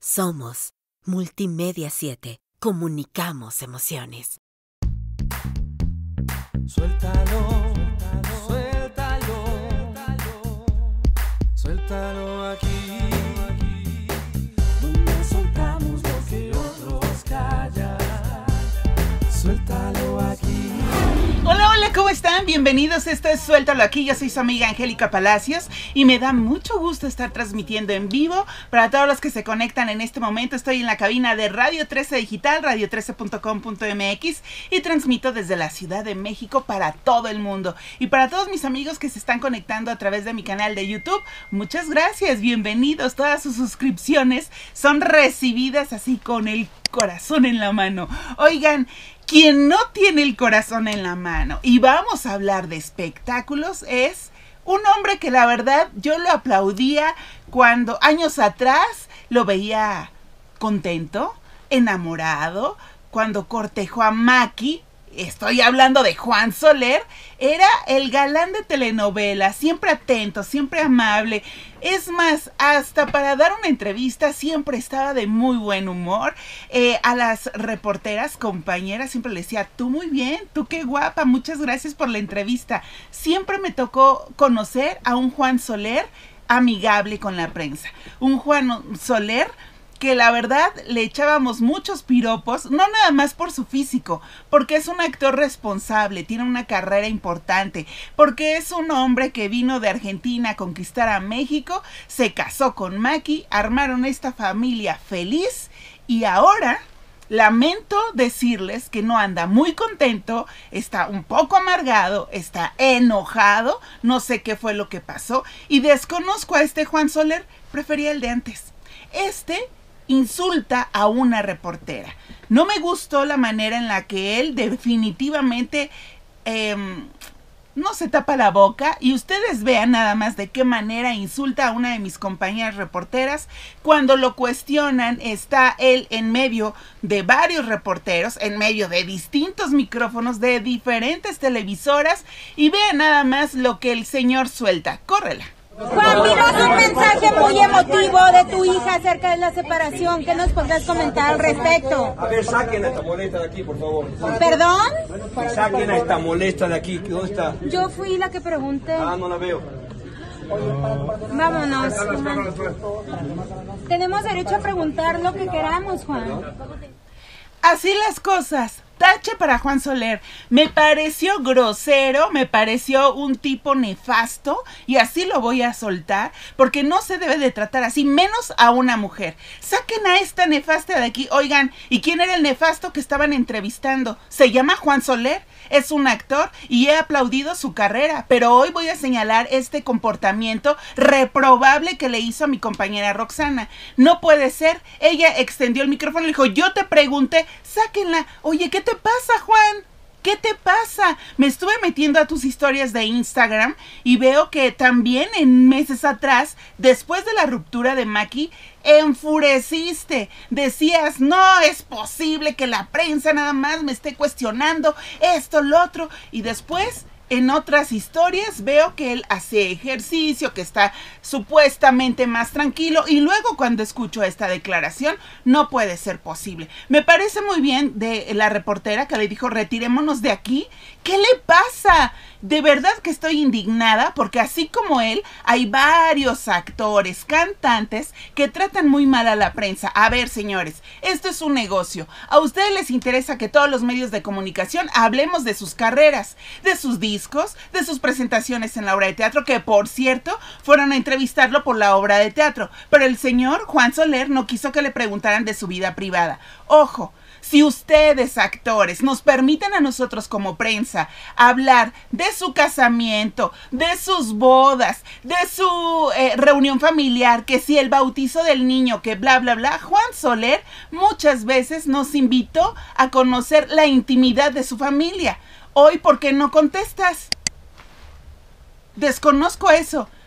Somos Multimedia 7. Comunicamos emociones. Suéltalo, suéltalo, suéltalo aquí, donde soltamos lo que otros callan. Suéltalo aquí. Hola, hola, ¿cómo están? Bienvenidos, esto es Suéltalo Aquí, yo soy su amiga Angélica Palacios y me da mucho gusto estar transmitiendo en vivo. Para todos los que se conectan en este momento, estoy en la cabina de Radio 13 Digital, radio13.com.mx y transmito desde la Ciudad de México para todo el mundo. Y para todos mis amigos que se están conectando a través de mi canal de YouTube, muchas gracias, bienvenidos. Todas sus suscripciones son recibidas así con el corazón en la mano. Oigan, quien no tiene el corazón en la mano y vamos a hablar de espectáculos es un hombre que la verdad yo lo aplaudía cuando años atrás lo veía contento, enamorado, cuando cortejó a Maki. Estoy hablando de Juan Soler. Era el galán de telenovela, siempre atento, siempre amable. Es más, hasta para dar una entrevista siempre estaba de muy buen humor. A las reporteras, compañeras, siempre le decía, tú muy bien, tú qué guapa, muchas gracias por la entrevista. Siempre me tocó conocer a un Juan Soler amigable con la prensa. Un Juan Soler que la verdad le echábamos muchos piropos, no nada más por su físico, porque es un actor responsable, tiene una carrera importante, porque es un hombre que vino de Argentina a conquistar a México, se casó con Maki, armaron esta familia feliz y ahora lamento decirles que no anda muy contento, está un poco amargado, está enojado, no sé qué fue lo que pasó y desconozco a este Juan Soler, prefería el de antes. Insulta a una reportera. No me gustó la manera en la que él definitivamente no se tapa la boca y ustedes vean nada más de qué manera insulta a una de mis compañeras reporteras. Cuando lo cuestionan, está él en medio de varios reporteros, en medio de distintos micrófonos de diferentes televisoras y vean nada más lo que el señor suelta. Córrela. Juan, vimos un mensaje muy emotivo de tu hija acerca de la separación. ¿Qué nos podrás comentar al respecto? A ver, saquen a esta molesta de aquí, por favor. ¿Perdón? Saquen a esta molesta de aquí. ¿Dónde está? Yo fui la que pregunté. Ah, no la veo. Vámonos, Juan. Tenemos derecho a preguntar lo que queramos, Juan. Así las cosas. Tache para Juan Soler. Me pareció grosero, me pareció un tipo nefasto y así lo voy a soltar porque no se debe de tratar así, menos a una mujer. Saquen a esta nefasta de aquí. Oigan, ¿y quién era el nefasto que estaban entrevistando? Se llama Juan Soler, es un actor y he aplaudido su carrera, pero hoy voy a señalar este comportamiento reprobable que le hizo a mi compañera Roxana. No puede ser. Ella extendió el micrófono y dijo, yo te pregunté, sáquenla. Oye, ¿qué te pasa, Juan? ¿Qué te pasa? Me estuve metiendo a tus historias de Instagram y veo que también en meses atrás, después de la ruptura de Maki, enfureciste. Decías, no es posible que la prensa nada más me esté cuestionando esto, lo otro. Y después, en otras historias, veo que él hace ejercicio, que está supuestamente más tranquilo. Y luego cuando escucho esta declaración, no puede ser posible. Me parece muy bien de la reportera que le dijo, retirémonos de aquí. ¿Qué le pasa? De verdad que estoy indignada porque así como él, hay varios actores, cantantes que tratan muy mal a la prensa. A ver, señores, esto es un negocio. A ustedes les interesa que todos los medios de comunicación hablemos de sus carreras, de sus discos, de sus presentaciones en la obra de teatro, que por cierto, fueron a entrevistarlo por la obra de teatro. Pero el señor Juan Soler no quiso que le preguntaran de su vida privada. Ojo. Si ustedes, actores, nos permiten a nosotros como prensa hablar de su casamiento, de sus bodas, de su reunión familiar, que si el bautizo del niño, que bla, bla, bla, Juan Soler muchas veces nos invitó a conocer la intimidad de su familia. Hoy, ¿por qué no contestas? Desconozco eso.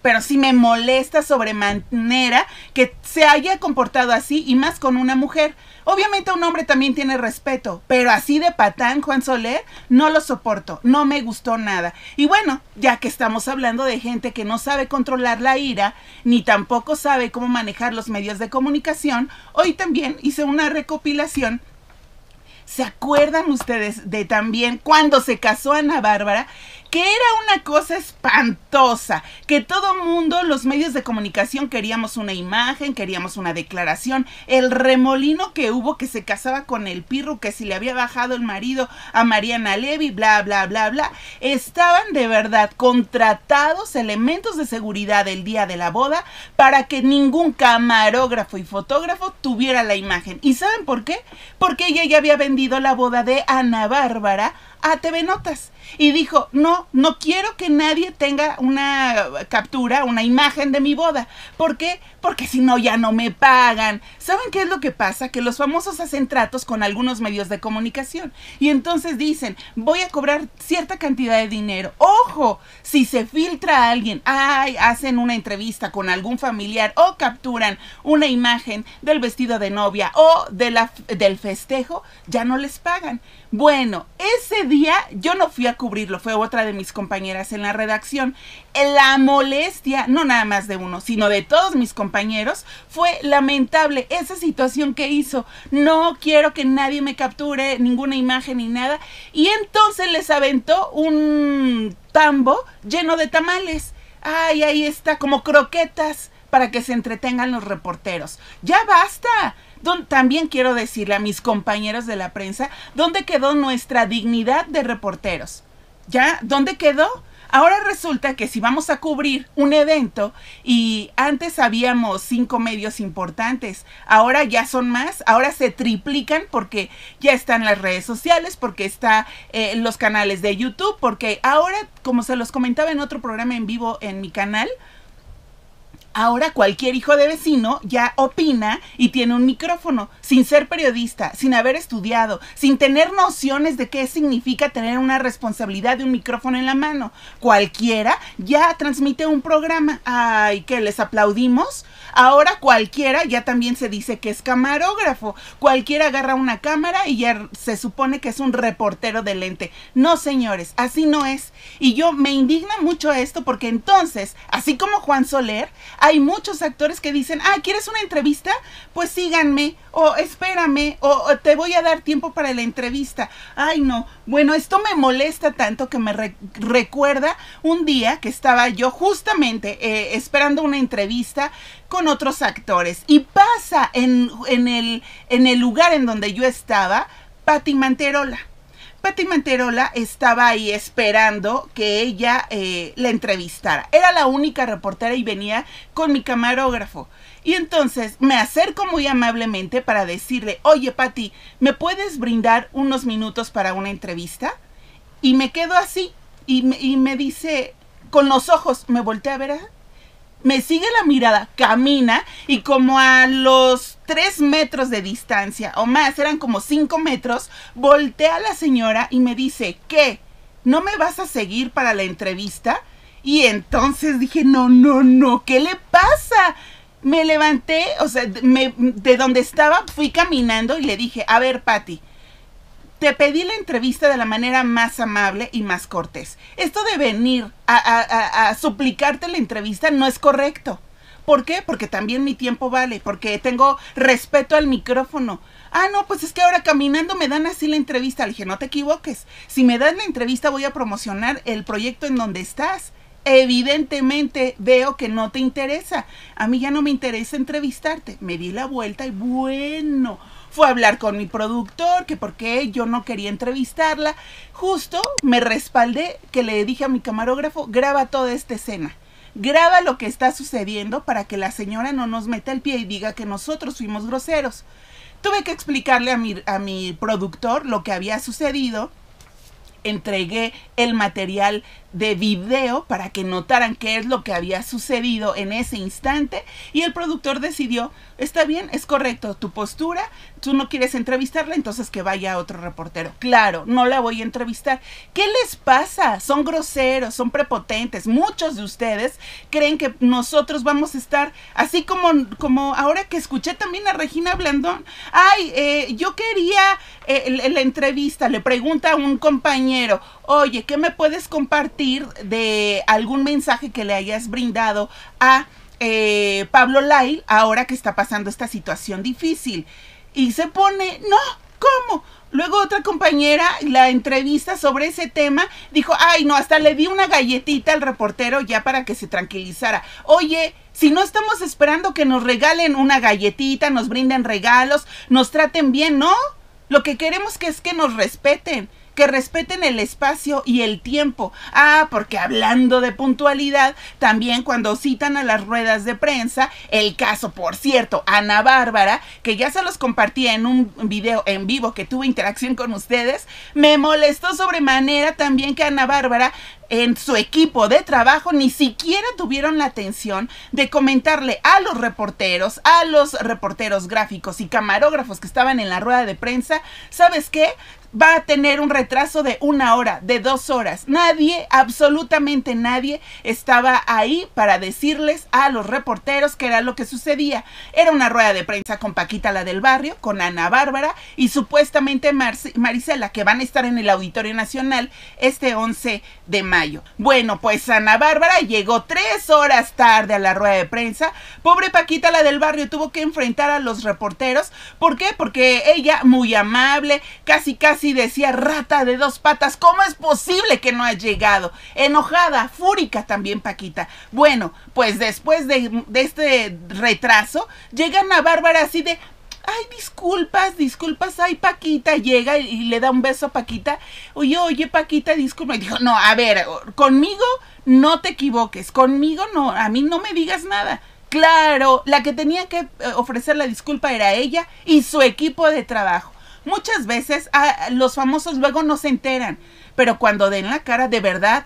pero sí me molesta sobremanera que se haya comportado así, y más con una mujer. Obviamente un hombre también tiene respeto, pero así de patán, Juan Soler, no lo soporto, no me gustó nada. Y bueno, ya que estamos hablando de gente que no sabe controlar la ira, ni tampoco sabe cómo manejar los medios de comunicación, hoy también hice una recopilación. ¿Se acuerdan ustedes de también cuando se casó Ana Bárbara? Que era una cosa espantosa, que todo mundo, los medios de comunicación, queríamos una imagen, queríamos una declaración, el remolino que hubo que se casaba con el Pirru, que si le había bajado el marido a Mariana Levy, bla, bla, bla, bla. Estaban de verdad contratados elementos de seguridad el día de la boda para que ningún camarógrafo y fotógrafo tuviera la imagen. ¿Y saben por qué? Porque ella ya había vendido la boda de Ana Bárbara a TV Notas y dijo, no quiero que nadie tenga una captura, una imagen de mi boda. ¿Por qué? Porque si no ya no me pagan. ¿Saben qué es lo que pasa? Que los famosos hacen tratos con algunos medios de comunicación y entonces dicen, voy a cobrar cierta cantidad de dinero. ¡Ojo! Si se filtra a alguien, hacen una entrevista con algún familiar o capturan una imagen del vestido de novia o del festejo, ya no les pagan. Bueno, ese día yo no fui a cubrirlo, fue otra de mis compañeras en la redacción. La molestia, no nada más de uno, sino de todos mis compañeros, fue lamentable esa situación que hizo. No quiero que nadie me capture ninguna imagen ni nada. Y entonces les aventó un tambo lleno de tamales. Ay, ahí está, como croquetas, para que se entretengan los reporteros. ¡Ya basta! También quiero decirle a mis compañeros de la prensa, ¿dónde quedó nuestra dignidad de reporteros? ¿Ya? ¿Dónde quedó? Ahora resulta que si vamos a cubrir un evento y antes habíamos 5 medios importantes, ahora ya son más, ahora se triplican porque ya están las redes sociales, porque está los canales de YouTube, porque ahora, como se los comentaba en otro programa en vivo en mi canal, ahora cualquier hijo de vecino ya opina y tiene un micrófono, sin ser periodista, sin haber estudiado, sin tener nociones de qué significa tener una responsabilidad de un micrófono en la mano. Cualquiera ya transmite un programa. Ay, ¿qué? ¿Les aplaudimos? Ahora cualquiera ya también se dice que es camarógrafo. Cualquiera agarra una cámara y ya se supone que es un reportero de lente. No, señores, así no es. Y yo me indigna mucho esto porque entonces, así como Juan Soler, hay muchos actores que dicen, ¿quieres una entrevista? Pues síganme, o espérame, o te voy a dar tiempo para la entrevista. Ay, no. Bueno, esto me molesta tanto que me recuerda un día que estaba yo justamente esperando una entrevista con otros actores. Y pasa en el lugar en donde yo estaba, Pati Manterola. Pati Manterola estaba ahí esperando que ella la entrevistara. Era la única reportera y venía con mi camarógrafo. Y entonces me acerco muy amablemente para decirle, oye Pati, ¿me puedes brindar unos minutos para una entrevista? Y me quedo así y me dice, con los ojos, me voltea a ver, me sigue la mirada, camina y como a los 3 metros de distancia o más, eran como 5 metros, voltea a la señora y me dice, ¿qué? ¿No me vas a seguir para la entrevista? Y entonces dije, no, ¿qué le pasa? Me levanté, o sea, de donde estaba fui caminando y le dije, a ver, Pati, te pedí la entrevista de la manera más amable y más cortés. Esto de venir a suplicarte la entrevista no es correcto. ¿Por qué? Porque también mi tiempo vale, porque tengo respeto al micrófono. No, pues es que ahora caminando me dan así la entrevista. Le dije, no te equivoques. Si me das la entrevista voy a promocionar el proyecto en donde estás. Evidentemente veo que no te interesa. A mí ya no me interesa entrevistarte. Me di la vuelta y bueno, fue a hablar con mi productor, que porque yo no quería entrevistarla. Justo me respaldé, que le dije a mi camarógrafo, graba toda esta escena. Graba lo que está sucediendo para que la señora no nos meta el pie y diga que nosotros fuimos groseros. Tuve que explicarle a mi productor lo que había sucedido. entregué el material de video para que notaran qué es lo que había sucedido en ese instante, y el productor decidió, está bien, es correcto tu postura, tú no quieres entrevistarla, entonces que vaya otro reportero. Claro, no la voy a entrevistar. ¿Qué les pasa? Son groseros, son prepotentes. Muchos de ustedes creen que nosotros vamos a estar así como ahora que escuché también a Regina Blandón. Ay, yo quería la entrevista, le pregunta a un compañero, oye, ¿qué me puedes compartir de algún mensaje que le hayas brindado a Pablo Lyle ahora que está pasando esta situación difícil? Y se pone, no, ¿cómo? Luego otra compañera, la entrevista sobre ese tema, dijo, ay no, hasta le di una galletita al reportero ya para que se tranquilizara. Oye, si no estamos esperando que nos regalen una galletita, nos brinden regalos, nos traten bien, ¿no? Lo que queremos es que nos respeten. Que respeten el espacio y el tiempo. Ah, porque hablando de puntualidad, también cuando citan a las ruedas de prensa, el caso, por cierto, Ana Bárbara, que ya se los compartí en un video en vivo que tuve interacción con ustedes, me molestó sobremanera también que Ana Bárbara en su equipo de trabajo ni siquiera tuvieron la atención de comentarle a los reporteros gráficos y camarógrafos que estaban en la rueda de prensa, ¿sabes qué? Va a tener un retraso de 1 hora, de 2 horas. Nadie, absolutamente nadie, estaba ahí para decirles a los reporteros qué era lo que sucedía. Era una rueda de prensa con Paquita, la del barrio, con Ana Bárbara y supuestamente Marisela, que van a estar en el Auditorio Nacional este 11 de mayo. Bueno, pues Ana Bárbara llegó 3 horas tarde a la rueda de prensa. Pobre Paquita, la del barrio, tuvo que enfrentar a los reporteros. ¿Por qué? Porque ella, muy amable, casi decía, rata de 2 patas, ¿cómo es posible que no ha llegado? Enojada, fúrica también Paquita. Bueno, pues después de este retraso, llega Ana Bárbara así de, ay, disculpas, ay, Paquita, llega y le da un beso a Paquita. Oye, Paquita, disculpa. Y dijo, no, a ver, conmigo no te equivoques, conmigo no, a mí no me digas nada. Claro, la que tenía que ofrecer la disculpa era ella y su equipo de trabajo. Muchas veces los famosos luego no se enteran, pero cuando den la cara de verdad,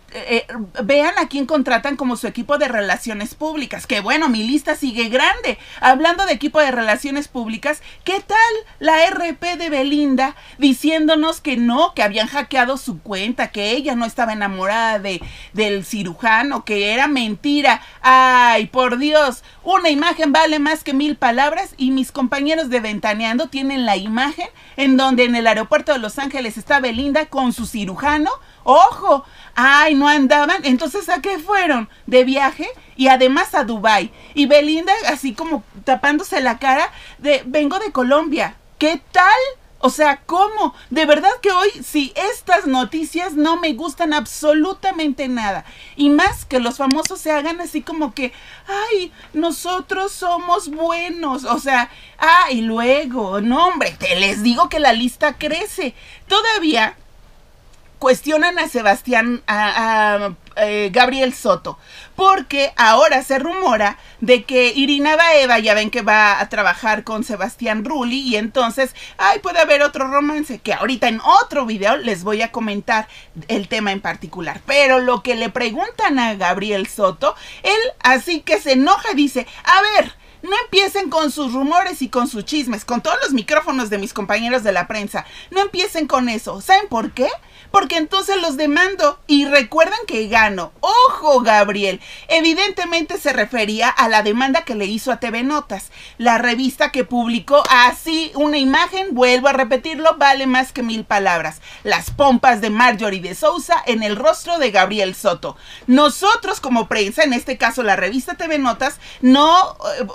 vean a quién contratan como su equipo de relaciones públicas. Que bueno, mi lista sigue grande. Hablando de equipo de relaciones públicas, ¿qué tal la RP de Belinda diciéndonos que no, que habían hackeado su cuenta, que ella no estaba enamorada del cirujano, que era mentira? Ay, por Dios, una imagen vale más que 1000 palabras, y mis compañeros de Ventaneando tienen la imagen en donde en el aeropuerto de Los Ángeles está Belinda con su cirujano. ¡Ojo! ¡Ay, no andaban! Entonces, ¿a qué fueron? De viaje y además a Dubái. Y Belinda así como tapándose la cara de, vengo de Colombia. ¿Qué tal? O sea, ¿cómo? De verdad que hoy, sí, estas noticias no me gustan absolutamente nada. Y más que los famosos se hagan así como que, ay, nosotros somos buenos. O sea, y luego, no hombre, te les digo que la lista crece. Todavía cuestionan a Sebastián, a Gabriel Soto, porque ahora se rumora de que Irina Baeva, ya ven que va a trabajar con Sebastián Rulli, y entonces, puede haber otro romance, que ahorita en otro video les voy a comentar el tema en particular. Pero lo que le preguntan a Gabriel Soto, él así que se enoja, dice, a ver, no empiecen con sus rumores y con sus chismes, con todos los micrófonos de mis compañeros de la prensa. No empiecen con eso. ¿Saben por qué? Porque entonces los demando y recuerdan que gano. ¡Ojo, Gabriel! Evidentemente se refería a la demanda que le hizo a TV Notas, la revista que publicó así una imagen, vuelvo a repetirlo, vale más que 1000 palabras. Las pompas de Marjorie de Sousa en el rostro de Gabriel Soto. Nosotros como prensa, en este caso la revista TV Notas, no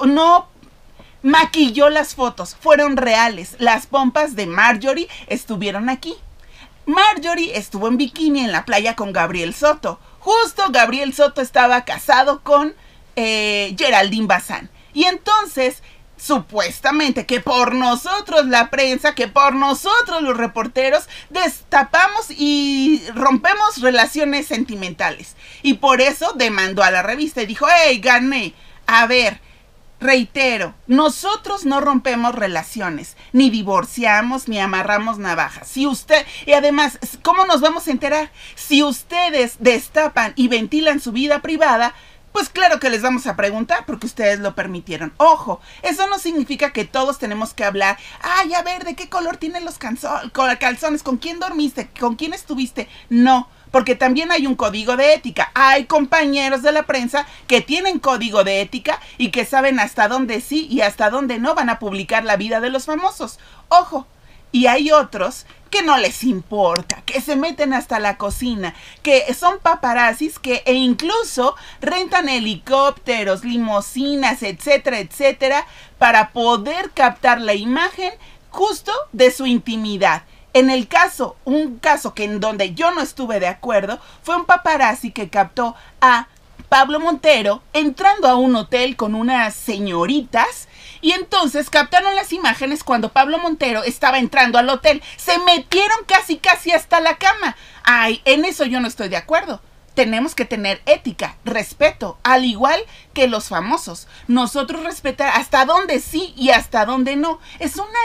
maquilló las fotos, fueron reales. Las pompas de Marjorie estuvieron aquí. Marjorie estuvo en bikini en la playa con Gabriel Soto. Justo Gabriel Soto estaba casado con Geraldine Bazán. Y entonces, supuestamente que por nosotros la prensa, que por nosotros los reporteros, destapamos y rompemos relaciones sentimentales. Y por eso demandó a la revista y dijo, ¡hey, gané! A ver, Reitero, nosotros no rompemos relaciones, ni divorciamos, ni amarramos navajas. Si usted, y además, ¿cómo nos vamos a enterar? Si ustedes destapan y ventilan su vida privada, pues claro que les vamos a preguntar porque ustedes lo permitieron. Ojo, eso no significa que todos tenemos que hablar. Ay, a ver, ¿de qué color tienen los calzones? ¿Con quién dormiste? ¿Con quién estuviste? No. Porque también hay un código de ética. Hay compañeros de la prensa que tienen código de ética y que saben hasta dónde sí y hasta dónde no van a publicar la vida de los famosos. Ojo. Y hay otros que no les importa, que se meten hasta la cocina, que son paparazzis e incluso rentan helicópteros, limusinas, etcétera, etcétera, para poder captar la imagen justo de su intimidad. En el caso, un caso que en donde yo no estuve de acuerdo, fue un paparazzi que captó a Pablo Montero entrando a un hotel con unas señoritas y entonces captaron las imágenes cuando Pablo Montero estaba entrando al hotel. Se metieron casi hasta la cama. Ay, en eso yo no estoy de acuerdo. Tenemos que tener ética, respeto, al igual que los famosos. Nosotros respetar hasta dónde sí y hasta dónde no. Es una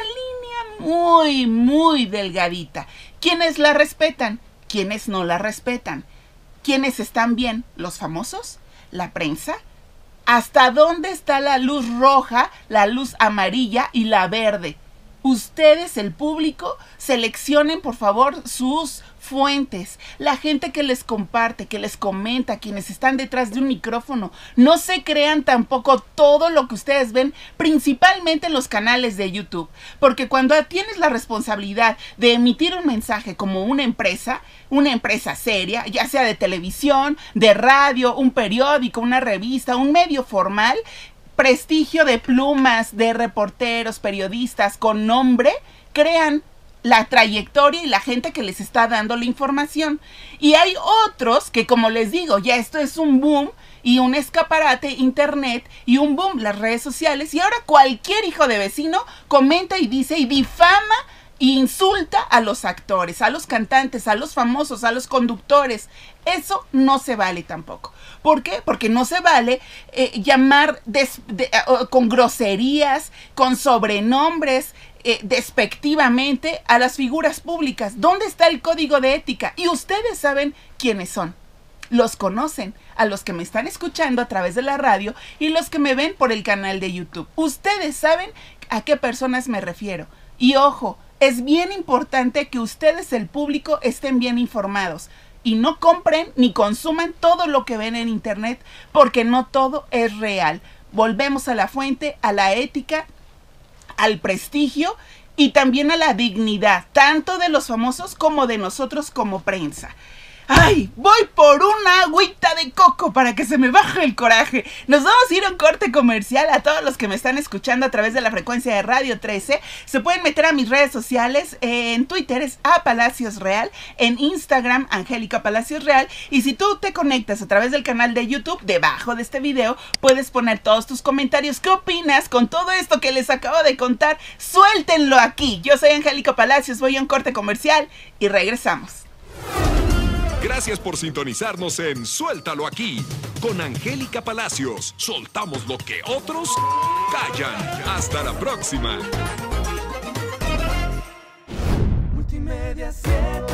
línea muy delgadita. ¿Quiénes la respetan? ¿Quiénes no la respetan? ¿Quiénes están bien? ¿Los famosos? ¿La prensa? ¿Hasta dónde está la luz roja, la luz amarilla y la verde? Ustedes, el público, seleccionen por favor sus fuentes, la gente que les comparte, que les comenta, quienes están detrás de un micrófono. No se crean tampoco todo lo que ustedes ven, principalmente en los canales de YouTube, porque cuando tienes la responsabilidad de emitir un mensaje como una empresa seria, ya sea de televisión, de radio, un periódico, una revista, un medio formal, prestigio de plumas, de reporteros, periodistas con nombre, crean la trayectoria y la gente que les está dando la información. Y hay otros que, como les digo, ya esto es un boom y un escaparate internet y un boom las redes sociales, y ahora cualquier hijo de vecino comenta y dice y difama e insulta a los actores, a los cantantes, a los famosos, a los conductores. Eso no se vale tampoco. ¿Por qué? Porque no se vale llamar con groserías, con sobrenombres, despectivamente a las figuras públicas. ¿Dónde está el código de ética? Y ustedes saben quiénes son. Los conocen, a los que me están escuchando a través de la radio y los que me ven por el canal de YouTube. Ustedes saben a qué personas me refiero. Y ojo, es bien importante que ustedes, el público, estén bien informados y no compren ni consuman todo lo que ven en internet, porque no todo es real. Volvemos a la fuente, a la ética, al prestigio y también a la dignidad, tanto de los famosos como de nosotros como prensa. ¡Ay! Voy por una agüita de coco para que se me baje el coraje. Nos vamos a ir a un corte comercial. A todos los que me están escuchando a través de la frecuencia de Radio 13, se pueden meter a mis redes sociales. En Twitter es @PalaciosReal, en Instagram Angélica Palacios Real. Y si tú te conectas a través del canal de YouTube, debajo de este video puedes poner todos tus comentarios. ¿Qué opinas con todo esto que les acabo de contar? Suéltenlo aquí. Yo soy Angélica Palacios, voy a un corte comercial y regresamos. Gracias por sintonizarnos en Suéltalo Aquí, con Angélica Palacios. Soltamos lo que otros callan. Hasta la próxima. Multimedia 7.